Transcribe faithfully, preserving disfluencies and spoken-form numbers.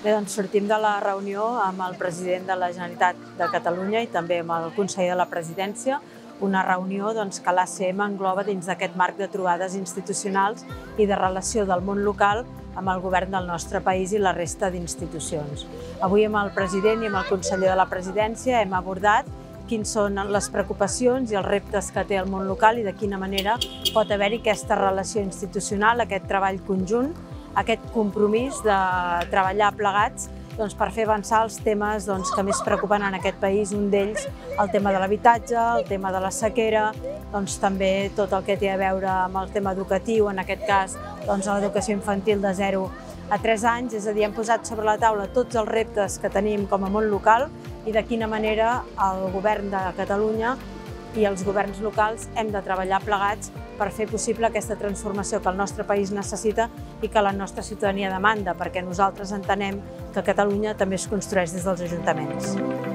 Bé, doncs sortim de la reunió amb el president de la Generalitat de Catalunya i també amb el conseller de la Presidència, una reunió doncs, que l'A C M engloba dins d'aquest marc de trobades institucionals i de relació del món local amb el govern del nostre país i la resta d'institucions. Avui amb el president i amb el conseller de la Presidència hem abordat quins són les preocupacions i els reptes que té el món local i de quina manera pot haver-hi aquesta relació institucional, aquest treball conjunt, aquest compromís de treballar plegats doncs, per fer avançar els temes doncs, que més preocupen en aquest país, un d'ells el tema de l'habitatge, el tema de la sequera, doncs, també tot el que té a veure amb el tema educatiu, en aquest cas doncs, l'educació infantil de zero a tres anys, és a dir, hem posat sobre la taula tots els reptes que tenim com a món local i de quina manera el govern de Catalunya i els governs locals hem de treballar plegats per fer possible aquesta transformació que el nostre país necessita i que la nostra ciutadania demanda, perquè nosaltres entenem que Catalunya també es construeix des dels ajuntaments.